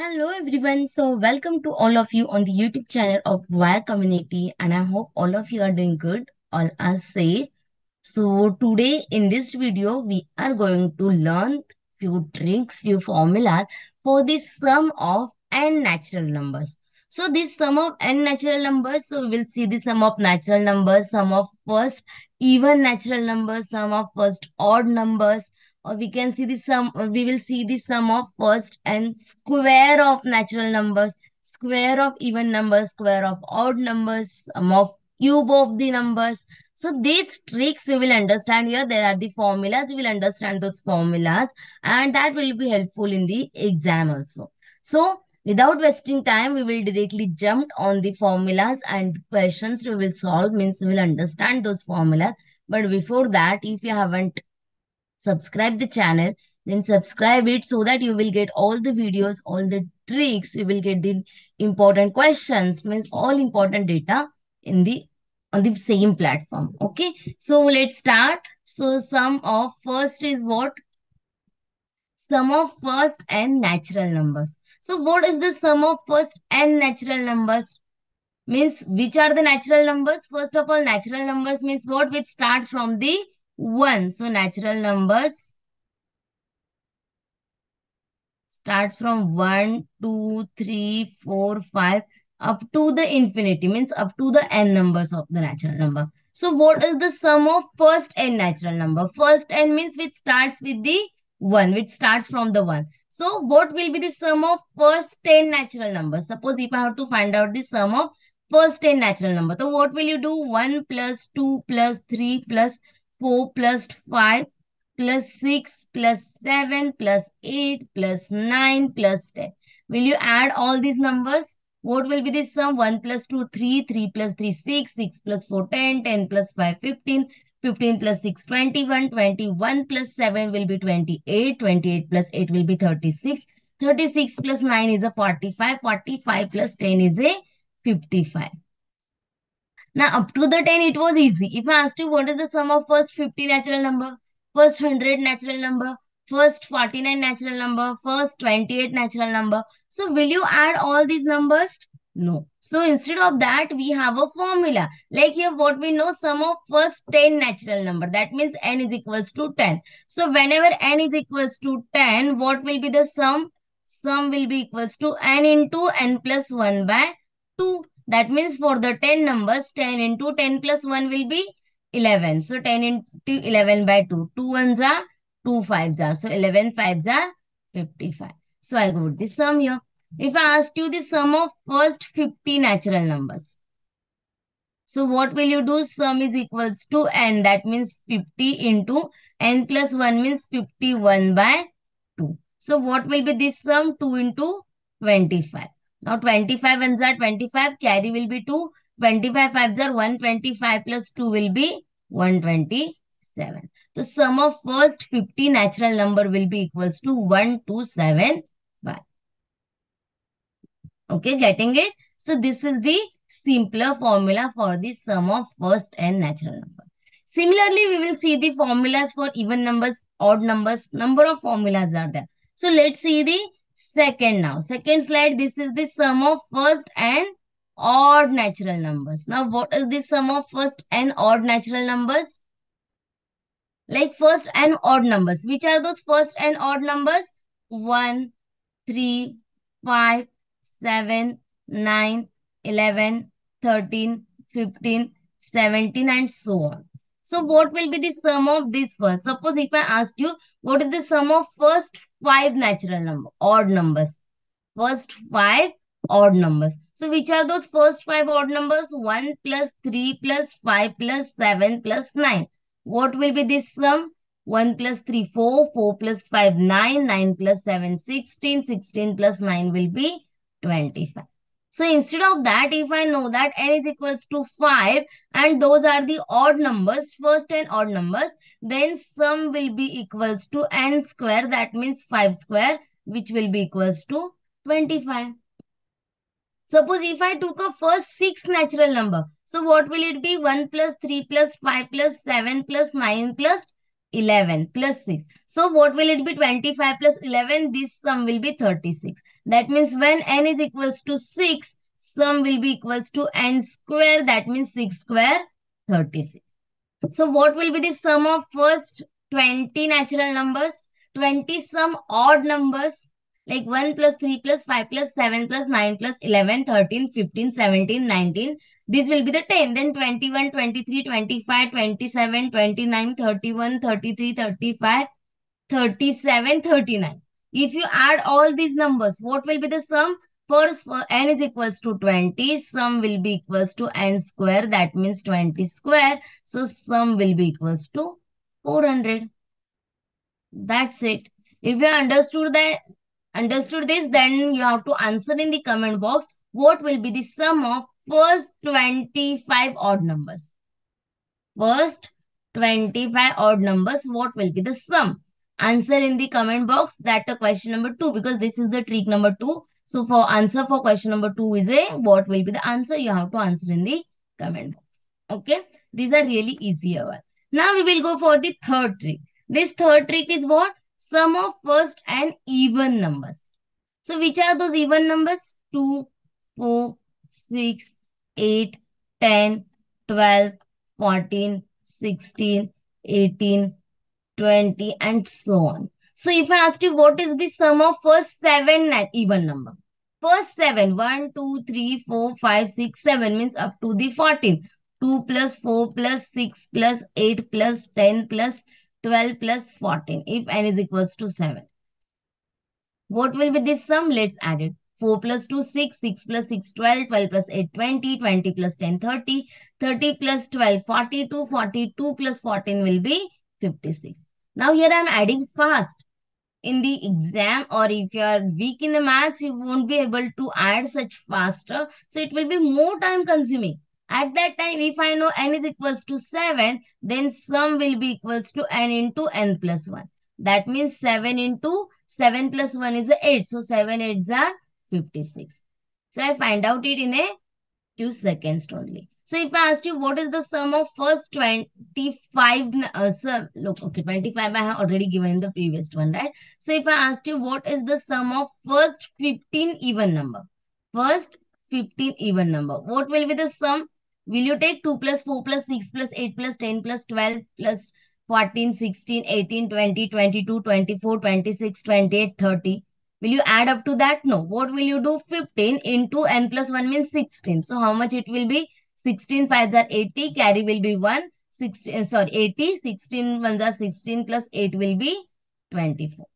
Hello everyone. So welcome to all of you on the YouTube channel of Wire Community, and I hope all of you are doing good, all are safe. So today in this video we are going to learn few tricks, few formulas for the sum of n natural numbers. So this sum of n natural numbers, so we will see the sum of natural numbers, sum of first even natural numbers, sum of first odd numbers, or we can see the sum, we will see the sum of first and square of natural numbers, square of even numbers, square of odd numbers, sum of cube of the numbers. So these tricks we will understand here. There are the formulas. We will understand those formulas, and that will be helpful in the exam also. So without wasting time, we will directly jump on the formulas and questions we will solve, means we will understand those formulas. But before that, if you haven't subscribe the channel, then subscribe it so that you will get all the videos, all the tricks, you will get the important questions, means all important data in the on the same platform. Okay, so let's start. So sum of first is what? Sum of first and natural numbers. So what is the sum of first and natural numbers? Means which are the natural numbers? First of all, natural numbers means what? Which starts from the 1. So natural numbers starts from 1, 2, 3, 4, 5 up to the infinity, means up to the n numbers of the natural number. So what is the sum of first n natural number? First n means which starts with the 1, which starts from the 1. So what will be the sum of first 10 natural numbers? Suppose if I have to find out the sum of first 10 natural number. So what will you do? 1 plus 2 plus 3 plus 4 plus 5 plus 6 plus 7 plus 8 plus 9 plus 10. Will you add all these numbers? What will be the sum? 1 plus 2, 3, 3 plus 3, 6, 6 plus 4, 10, 10 plus 5, 15, 15 plus 6, 21, 21 plus 7 will be 28, 28 plus 8 will be 36, 36 plus 9 is a 45, 45 plus 10 is a 55. Now, up to the 10, it was easy. If I asked you what is the sum of first 50 natural number, first 100 natural number, first 49 natural number, first 28 natural number. So, will you add all these numbers? No. So, instead of that, we have a formula. Like here, what we know, sum of first 10 natural number. That means n is equals to 10. So, whenever n is equals to 10, what will be the sum? Sum will be equals to n into n plus 1 by 2. That means for the 10 numbers, 10 into 10 plus 1 will be 11. So 10 into 11 by 2. 2 ones are 2 fives are. So 11 fives are 55. So I got this sum here. If I ask you the sum of first 50 natural numbers. So what will you do? Sum is equals to n. That means 50 into n plus 1 means 51 by 2. So what will be this sum? 2 into 25. Now 25 ones are 25. Carry will be 2. 25 fives are 125 plus 2 will be 127. The sum of first 50 natural number will be equals to 1275. Okay, getting it? So this is the simpler formula for the sum of first and natural number. Similarly, we will see the formulas for even numbers, odd numbers. Number of formulas are there. So let's see the second now. Second slide, this is the sum of first and odd natural numbers. Now, what is the sum of first and odd natural numbers? Like first and odd numbers. Which are those first and odd numbers? 1, 3, 5, 7, 9, 11, 13, 15, 17, and so on. So what will be the sum of this first? Suppose if I ask you, what is the sum of first 5 natural number, odd numbers? First 5 odd numbers. So which are those first 5 odd numbers? 1 plus 3 plus 5 plus 7 plus 9. What will be this sum? 1 plus 3, 4, 4 plus 5, 9, 9 plus 7, 16, 16 plus 9 will be 25. So instead of that, if I know that n is equals to 5 and those are the odd numbers, first and odd numbers, then sum will be equals to n square, that means 5 square, which will be equals to 25. Suppose if I took a first 6 natural number, so what will it be? 1 plus 3 plus 5 plus 7 plus 9 plus 11 plus 6. So what will it be? 25 plus 11. This sum will be 36. That means when n is equals to 6, sum will be equals to n square. That means 6 square 36. So what will be the sum of first 20 natural numbers? 20 some odd numbers like 1 plus 3 plus 5 plus 7 plus 9 plus 11, 13, 15, 17, 19. This will be the 10. Then 21, 23, 25, 27, 29, 31, 33, 35, 37, 39. If you add all these numbers, what will be the sum? First, for n is equals to 20, sum will be equals to n square. That means 20 square. So sum will be equals to 400. That's it. If you understood this, then you have to answer in the comment box what will be the sum of first 25 odd numbers. First 25 odd numbers, what will be the sum? Answer in the comment box that question number 2, because this is the trick number 2. So for answer for question number 2 is a what will be the answer? You have to answer in the comment box. Okay. These are really easier one. Now we will go for the third trick. This third trick is what? Sum of first and even numbers. So which are those even numbers? 2, 4, 6, 8, 10, 12, 14, 16, 18, 20, and so on. So if I ask you what is the sum of first 7 even number? First 7, 1, 2, 3, 4, 5, 6, 7 means up to the 14. 2 plus 4 plus 6 plus 8 plus 10 plus 12 plus 14 if n is equals to 7. What will be this sum? Let's add it. 4 plus 2, 6, 6 plus 6, 12, 12 plus 8, 20, 20 plus 10, 30, 30 plus 12, 42, 42 plus 14 will be 56. Now here I am adding fast. In the exam or if you are weak in the maths, you won't be able to add such faster. So it will be more time consuming. At that time, if I know n is equals to 7, then sum will be equals to n into n plus 1. That means 7 into 7 plus 1 is 8. So 7 8s are 56. So I find out it in a 2 seconds only. So if I asked you what is the sum of first 25, look, okay, 25 I have already given in the previous one, right? So if I asked you what is the sum of first 15 even number, first 15 even number, what will be the sum? Will you take 2 plus 4 plus 6 plus 8 plus 10 plus 12 plus 14, 16, 18, 20, 22, 24, 26, 28, 30? Will you add up to that? No. What will you do? 15 into n plus 1 means 16. So how much it will be? 16 5s are 80. Carry will be 1. 16, sorry, 80. 16 1s are 16 plus 8 will be 24.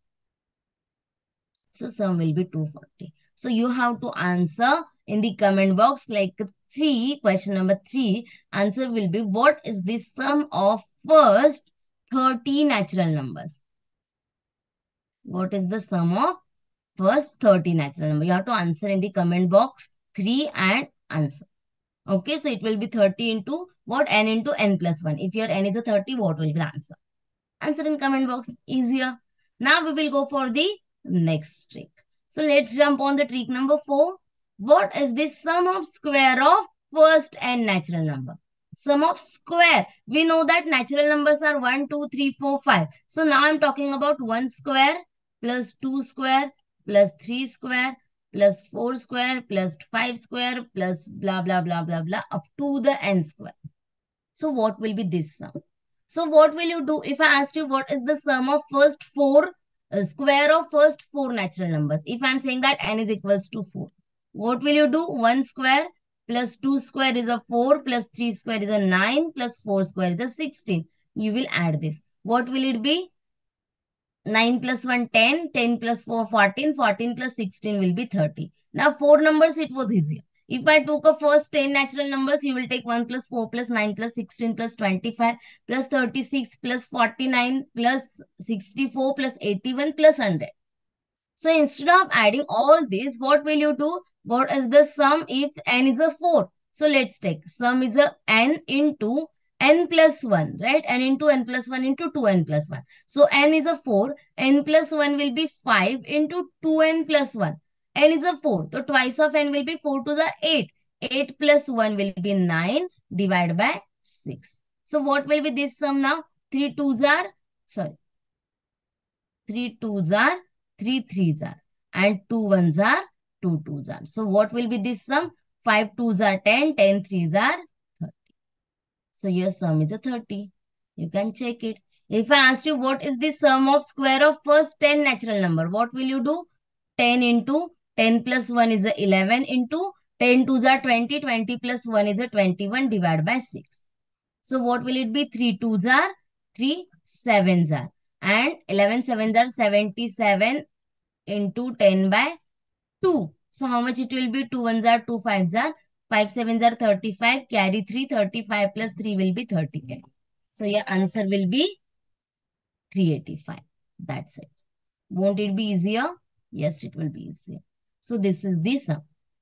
So sum will be 240. So you have to answer in the comment box like 3, question number 3. Answer will be what is the sum of first 30 natural numbers? What is the sum of first 30 natural number? You have to answer in the comment box 3 and answer. Okay, so it will be 30 into what? N into n plus 1. If your n is a 30, what will be the answer? Answer in comment box. Easier. Now we will go for the next trick. So let's jump on the trick number 4. What is the sum of square of first n natural number? Sum of square. We know that natural numbers are 1, 2, 3, 4, 5. So now I'm talking about 1 square plus 2 square plus 3 square plus 4 square plus 5 square plus blah blah blah blah blah up to the n square. So what will be this sum? So what will you do if I asked you what is the sum of first 4 square of first 4 natural numbers? If I'm saying that n is equals to 4, what will you do? 1 square plus 2 square is a 4 plus 3 square is a 9 plus 4 square is a 16. You will add this. What will it be? 9 plus 1, 10, 10 plus 4, 14, 14 plus 16 will be 30. Now 4 numbers, it was easier. If I took a first 10 natural numbers, you will take 1 plus 4 plus 9 plus 16 plus 25 plus 36 plus 49 plus 64 plus 81 plus 100. So instead of adding all this, what will you do? What is the sum if n is a 4? So let's take sum is a n into n plus 1, right? n into n plus 1 into 2n plus 1. So n is a 4. n plus 1 will be 5 into 2n plus 1. n is a 4. So twice of n will be 4 to the 8. 8 plus 1 will be 9 divided by 6. So what will be this sum now? 3 2s are sorry, 3 twos are 3 threes are, and 2 ones are 2 twos are. So what will be this sum? 5 twos are 10, 10 threes are 30. So your sum is a 30. You can check it. If I asked you what is the sum of square of first 10 natural number, what will you do? 10 into 10 plus 1 is a 11 into 10 twos are 20, 20 plus 1 is a 21 divided by 6. So what will it be? 3 twos are 3 sevens are, and 11 sevens are 77 into 10 by 2. So how much it will be? 2 ones are 2 fives are, 5 sevens are 35, carry 3, 35 plus 3 will be 38. So your answer will be 385. That's it. Won't it be easier? Yes, it will be easier. So this is the sum.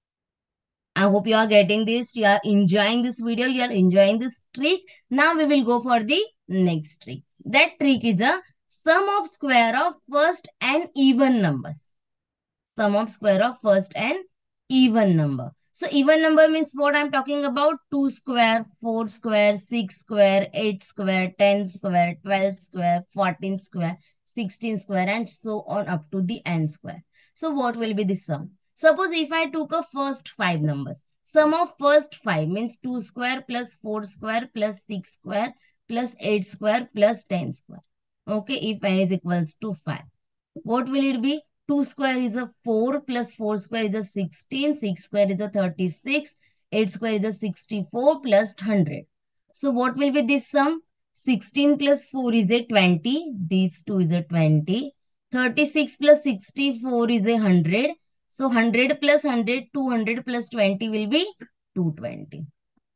I hope you are getting this. You are enjoying this video. You are enjoying this trick. Now we will go for the next trick. That trick is a sum of square of first and even numbers. Sum of square of first and even number. So even number means what I'm talking about? 2 square, 4 square, 6 square, 8 square, 10 square, 12 square, 14 square, 16 square, and so on up to the n square. So what will be the sum? Suppose if I took a first 5 numbers. Sum of first 5 means 2 square plus 4 square plus 6 square plus 8 square plus 10 square. Okay, if n is equals to 5. What will it be? 2 square is a 4 plus 4 square is a 16, 6 square is a 36, 8 square is a 64 plus 100. So what will be this sum? 16 plus 4 is a 20, these two is a 20, 36 plus 64 is a 100. So 100 plus 100, 200 plus 20 will be 220.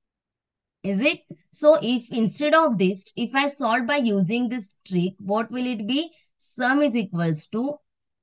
Is it? So if instead of this, if I solve by using this trick, what will it be? Sum is equals to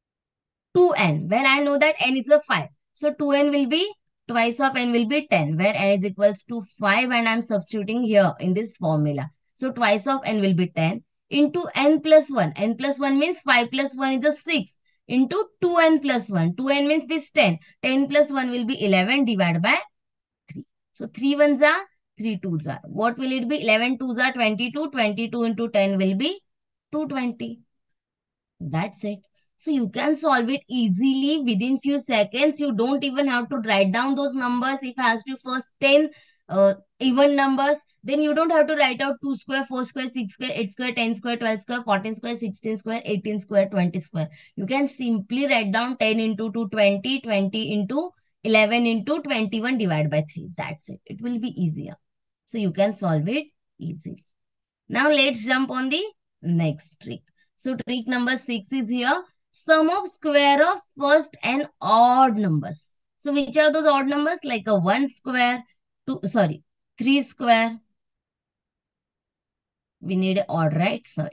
2n, where I know that n is a 5. So 2n will be twice of n will be 10, where n is equals to 5, and I'm substituting here in this formula. So twice of n will be 10 into n plus 1. N plus 1 means 5 plus 1 is a 6 into 2n plus 1. 2n means this 10. 10 plus 1 will be 11 divided by 3. So 3 ones are 3 twos are. What will it be? 11 twos are 22. 22 into 10 will be 220. That's it. So you can solve it easily within few seconds. You don't even have to write down those numbers. If I asked you first 10 even numbers, then you don't have to write out 2 square, 4 square, 6 square, 8 square, 10 square, 12 square, 14 square, 16 square, 18 square, 20 square. You can simply write down 10 into 2, 20, 20 into 11 into 21 divided by 3. That's it. It will be easier. So you can solve it easily. Now let's jump on the next trick. So trick number 6 is here. Sum of square of first and odd numbers. So which are those odd numbers? Like a 1 square, 3 square. We need an odd, right? Sorry.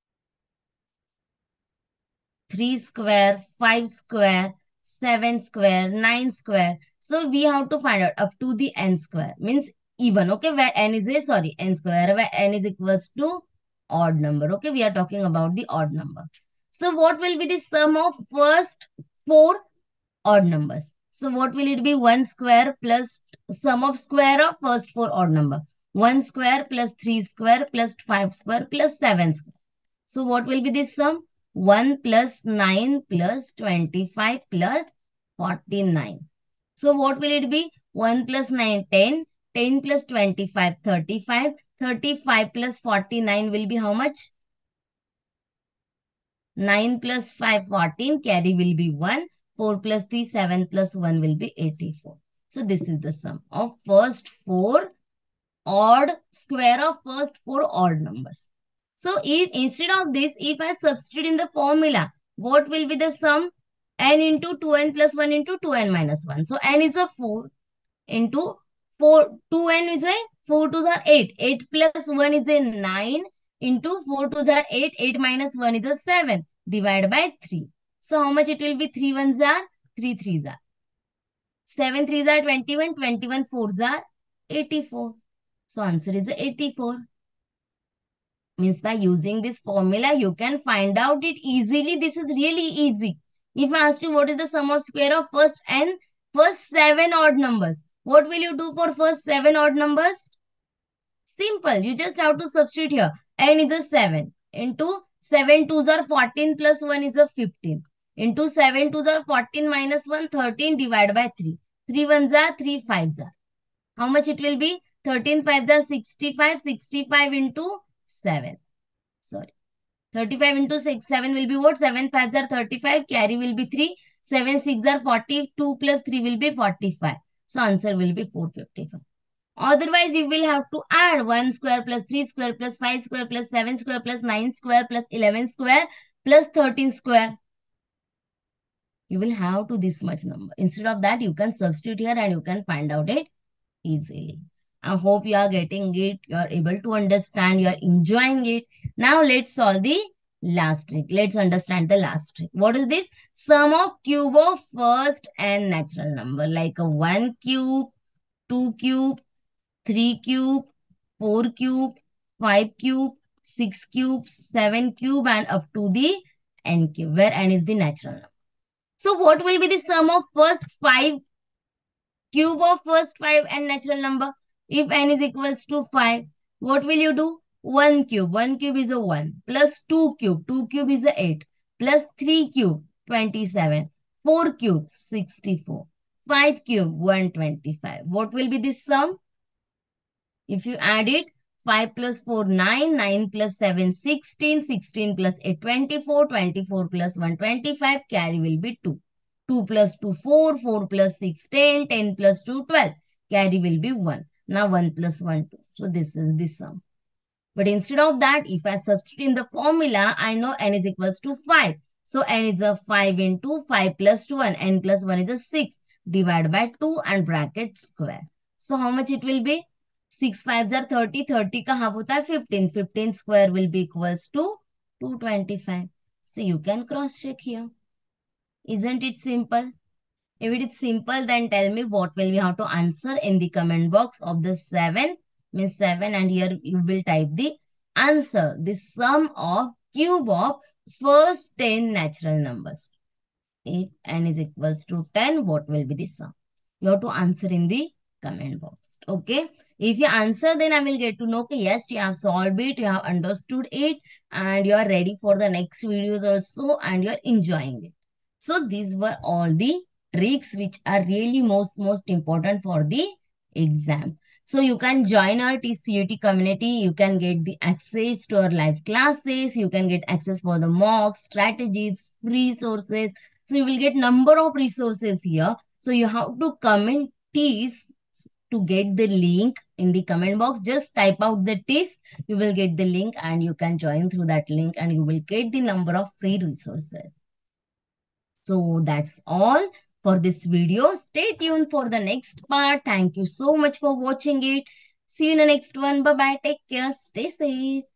3 square, 5 square, 7 square, 9 square. So we have to find out up to the n square. Means even, okay, where n is n square, where n is equals to odd number. Okay, we are talking about the odd number. So what will be the sum of first 4 odd numbers? So what will it be? 1 square plus sum of square of first 4 odd number. 1 square plus 3 square plus 5 square plus 7 square. So what will be this sum? 1 plus 9 plus 25 plus 49. So what will it be? 1 plus 9, 10. 10 plus 25, 35. 35 plus 49 will be how much? 9 plus 5, 14. Carry will be 1. 4 plus 3, 7 plus 1 will be 84. So this is the sum of first 4 odd square of first 4 odd numbers. So if instead of this, if I substitute in the formula, what will be the sum? N into 2n plus 1 into 2n minus 1. So n is a 4 into 4, 2n is a 4 twos are 8. 8 plus 1 is a 9 into 4 twos are 8. 8 minus 1 is a 7 divided by 3. So how much it will be? 3 ones are 3 threes are. 7 threes are 21. 21 fours are 84. So answer is 84. Means by using this formula, you can find out it easily. This is really easy. If I ask you what is the sum of square of first 7 odd numbers, what will you do for first 7 odd numbers? Simple. You just have to substitute here. N is a 7 into 7 twos are 14 plus 1 is a 15. Into 7 twos are 14 minus 1, 13 divided by 3. 3 ones are 3 fives are. How much it will be? 13 fives are 65. 65 into 7. Sorry. 35 into 6. 7 will be what? 7 fives are 35. Carry will be 3. 7 6 are 40. 2 plus 3 will be 45. So answer will be 455. Otherwise, you will have to add 1 square plus 3 square plus 5 square plus 7 square plus 9 square plus 11 square plus 13 square. You will have to this much number. Instead of that, you can substitute here and you can find out it easily. I hope you are getting it. You are able to understand. You are enjoying it. Now let's solve the last trick. Let's understand the last trick. What is this? Sum of cube of first and natural number. Like a 1 cube, 2 cube, 3 cube, 4 cube, 5 cube, 6 cube, 7 cube and up to the n cube where n is the natural number. So what will be the sum of first 5 cube of first 5 and natural number? If n is equals to 5, what will you do? 1 cube. 1 cube is a 1 plus 2 cube. 2 cube is a 8 plus 3 cube 27. 4 cube 64. 5 cube 125. What will be the sum? If you add it, 5 plus 4, 9, 9 plus 7, 16, 16 plus 8, 24, 24 plus 1, 25, carry will be 2. 2 plus 2, 4, 4 plus 6, 10, 10 plus 2, 12, carry will be 1. Now 1 plus 1, 2. So this is the sum. But instead of that, if I substitute in the formula, I know n is equals to 5. So n is a 5 into 5 plus 2 and n plus 1 is a 6 divided by 2 and bracket square. So how much it will be? 6 5s are 30. 30 का half होता है 15. 15 square will be equals to 225. So you can cross check here. Isn't it simple? If it is simple, then tell me what will we have to answer in the comment box of the 7. Means 7 and here you will type the answer. The sum of cube of first 10 natural numbers. If n is equals to 10, what will be the sum? You have to answer in the comment box. Okay. If you answer, then I will get to know, okay, yes, you have solved it, you have understood it, and you are ready for the next videos also, and you are enjoying it. So these were all the tricks which are really most important for the exam. So you can join our TCUT community. You can get the access to our live classes. You can get access for the mocks, strategies, free sources. So you will get number of resources here. So you have to comment TEAS to get the link in the comment box. Just type out the TEAS. You will get the link and you can join through that link and you will get the number of free resources. So that's all for this video. Stay tuned for the next part. Thank you so much for watching it. See you in the next one. Bye-bye. Take care. Stay safe.